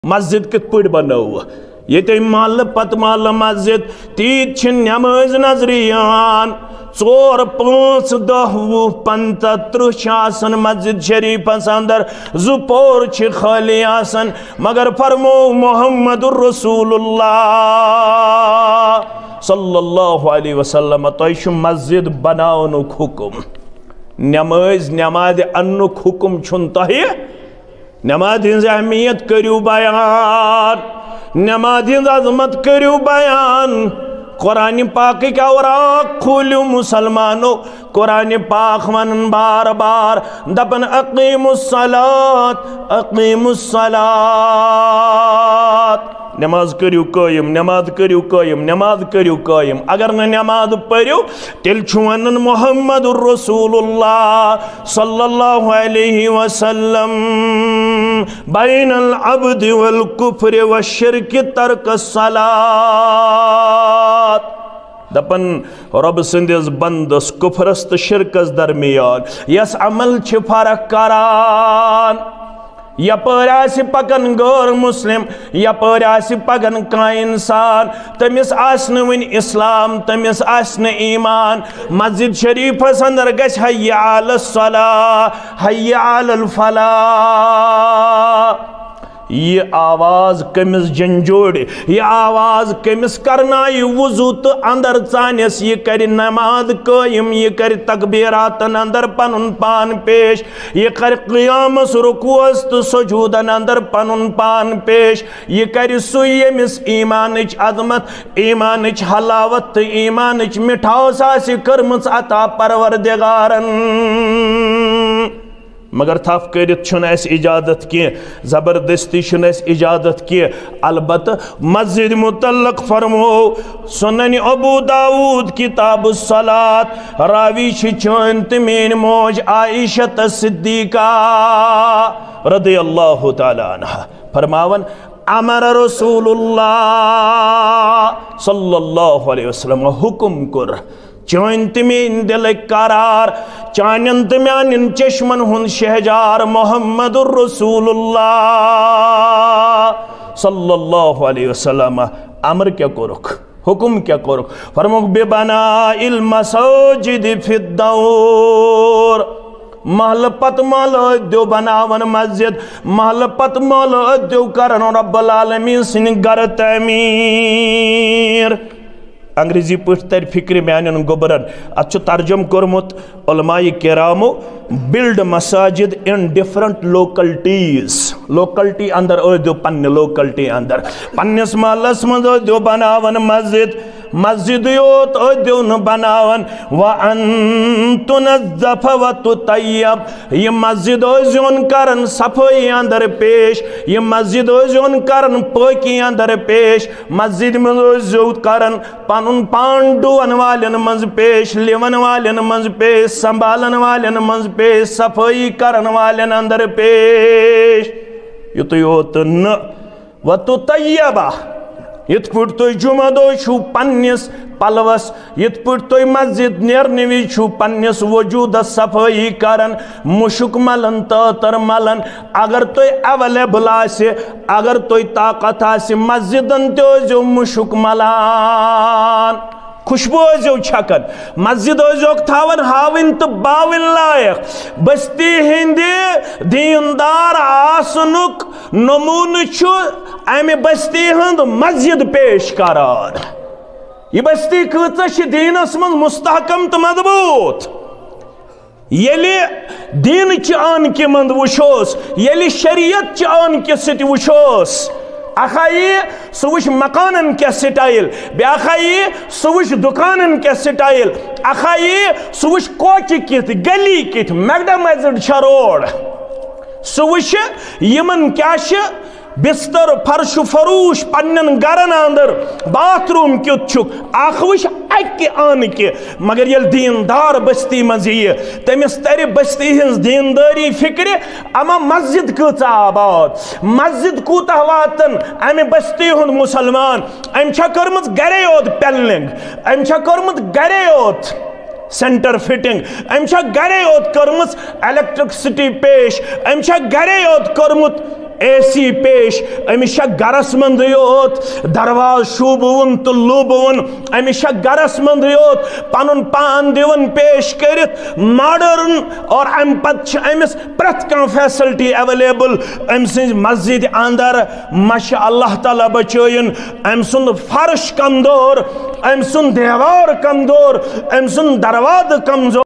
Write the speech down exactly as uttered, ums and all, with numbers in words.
مسجد کت پڑ بنو یہ محل پت محل مسجد تیت چھ نماز نظریان ژور پانچ دہ وہ پنتہ ترہ آسن مسجد شریفس اندر زو پور چھ خالی آسن مگر فرمو محمد الرسول اللہ صلی اللہ علیہ وسلم تہ مسجد بناونک حکم نماز نماز انک حکم چھن تہ نماز ہنز اہمیت کریو بیان نماز ہنز عظمت کریو بیان قرآن پاک کیا وراق کھولیو مسلمانو قرآن پاک ونن بار بار دپن اقیم الصلاة اقیم الصلاة نماز کریو قائم نماز کریو قائم نماز کریو قائم اگر نہ نماز پڑھو تیل چھوانن محمد الرسول اللہ صلی اللہ علیہ وسلم بین العبد والکفر والشرک ترک الصلاة دپن رب سندس بندس کفرست شرکس درمیان یس عمل چھ فرق کران یا پراسی پکن غیر مسلم یا پراسی پکن کا انسان تمس آسن ون اسلام تمس آسن ایمان مسجد شریف اندر گش حی علی الصلاة حی علی الفلاح یہ آواز کمس جنجوڑ یہ آواز کمس کرنائی وضو تو اندر چانس یہ کر نماز قائم یہ کر تکبیراتن اندر پنن پان پیش یہ کر قیامس رکوعس تو سجودن اندر پنن پان پیش یہ کر سویمس ایمانچ عظمت ایمانچ حلاوت ایمانچ مٹھاو ساسی کرمس عطا پروردگارن مگر تھاف کرت چھن اس اجازت کی زبردستی چھن اس اجازت کی البتہ مسجد متعلق فرمو سنن ابو داود کتاب الصلاة راوی چھ تمین موج عائشہ صدیقہ رضی اللہ تعالی عنہ فرماون امر رسول اللہ صلی اللہ علیہ وسلم حکم کر چون تمین دل قرار چانن تمیان چشمن ہن شہجار محمد الرسول اللہ صلی اللہ علیہ وسلم امر کیا کرک حکم کیا کرک فرموک ببناء المساجد فی الدور محل پت محل دیو بناون مسجد محل پت محل دیو کرن رب العالمین سن گر تعمیر انگریزی پوچھ تر فکر میانن گبرن اچھو ترجم کرمت علماء کرامو build مساجد in different localities locality another اویدو pin locality اندر پنیس محلس مند اویدو بناون مسجد مسجد یوت اویدو بناون وَأَن تُنَزَّفَ وَتُطَيَّب یہ مسجد اویدون کرن صفائی اندر پیش یہ مسجد اویدون کرن پاکی اندر پیش مسجد میں اویدون کرن پانن پانڈوان والن منز پیش لیون والن منز پیش سنبالن والن منز پیش پیش صفائی کرن والن اندر پیش یہ تو یوت ن و تو طیبہ یت پٹ تو جمعہ دو چھو پنیس پلوس یت پٹ تو مسجد نیرنوی چھو پنیس وجود صفائی کرن مشک ملن تاتر ملن اگر تو اویلیبل آسے اگر تو طاقت آسے مسجدن تو جو مشک ملان خوشبو جو چھکن مسجد جو تھاون ہاون تو باون لائق بستی ہندی دیندار آسنک نمون چھو ایم بستی ہند مسجد پیش کران یہ بستی کچھ دین اسمن مستحکم تو مضبوط یلی دین چی آن کی مند وشوس یلی شریعت چی آن کی ستی وشوس اخائی سوش مکانن کے سٹائل بے اخائی سوش دکانن کے سٹائل اخائی سوش کوچ کیت گلی کیت میکڈامائزڈ شروڑ سوش یمن کیاش بستر فرش فروش پنن گرن اندر باتھ روم کیت چھک آخوش اکی آن کے مگر یل دیندار بستی مزیہ تیمیس تیری بستی ہنز دینداری فکر اما مسجد کتا آباد مسجد کوتا واتن امی بستی ہن مسلمان ام چھا کرمت گرے ہوت پیلنگ ام چھا کرمت گرے ہوت سینٹر فٹنگ امشا گرے ہوت کرمت الیکٹرکسٹی پیش امشا گرے ہوت کرمت اے سی پیش امشا گرس مند یوت درواز شوبون تو لوبون امشا گرس مند یوت پنن پان دیون پیش کرت ماڈرن اور ام پت امس پرت کان فیسلٹی اویلیبل ام سن مسجد اندر ماشاء اللہ تعالی بچوین ام سن فرش کمزور ام سن دیوار کمزور ام سن دروازہ کمزور